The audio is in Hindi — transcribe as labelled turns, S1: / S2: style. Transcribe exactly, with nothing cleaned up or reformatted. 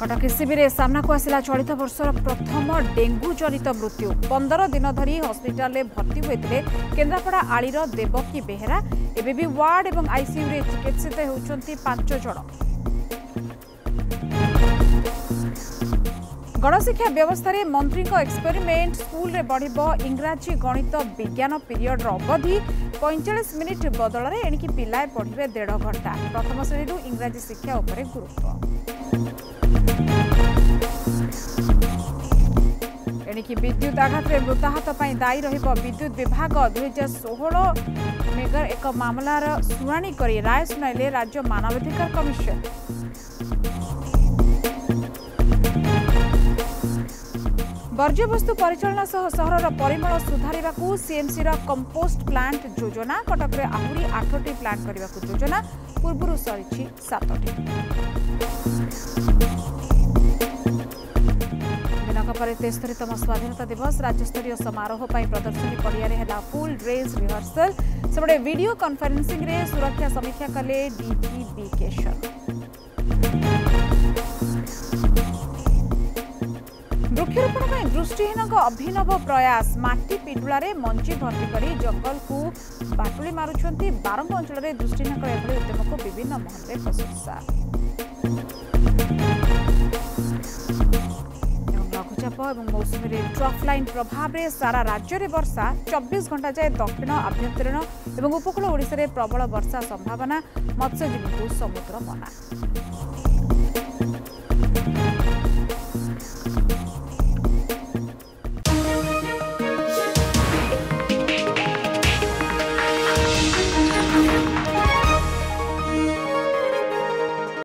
S1: कटक शिविर सामना को आसला चलित वर्षर प्रथम डेंगू जनित मृत्यु पंदर दिन धरी हस्पिटाल भर्ती होते केन्द्रापड़ा आलीर देवकी बेहेरा एवं भी वार्ड और आईसीयू रे चिकित्सित होती पांच जन। गणशिक्षा व्यवस्था रे मंत्री एक्सपेरिमेंट स्कूल रे बढ़िबो इंग्राजी गणित विज्ञान पीरियड अवधि पैंतालीस मिनिट बदल में एणिकी पिलाए पढ़े डेढ़ घंटा प्रथम श्रेणी इंग्राजी शिक्षा उपरे गुरुत्व। एणिकी विद्युत आघात में मृताहत दायी रहिबो विद्युत विभाग दुई हजार षोहल मेगर एक मामलार शुणाणी करी राय सुनाइले राज्य मानवाधिकार कमिशन। वर्ज्यवस्तु परिचालना सह सहरर परिमल सुधारिबाकू सीएमसी रा कंपोस्ट प्लांट योजना कटक रे आहुरी आठटी प्लांट करबाकू योजना पूर्वरु सरिछि सातटी। दिनक पर तेस्तरीतम स्वाधीनता दिवस राज्यस्तरीय समारोह पर प्रदर्शनी पड़िया है फुल ड्रेस रिहर्सल सेपटे वीडियो कॉन्फ्रेंसिंग रे सुरक्षा समीक्षा कले डीजी बीकेशन। वृक्षरोपण में दृष्टिहीन अभिनव प्रयास माटी पिडुला मंची भर्ती कर जंगल को बाटुली मारुछंती बारंग अंचल में दृष्टिहीन एभली उद्यम को विभिन्न महल में प्रशंसा। लघुचाप और मौसुमी ट्रफ लाइन प्रभाव में सारा राज्य में वर्षा चौबीस घंटा जाए दक्षिण आभ्यंतरीण और उपकूल ओडिशा रे प्रबल वर्षा संभावना मत्स्यजीवी को समुद्र मना।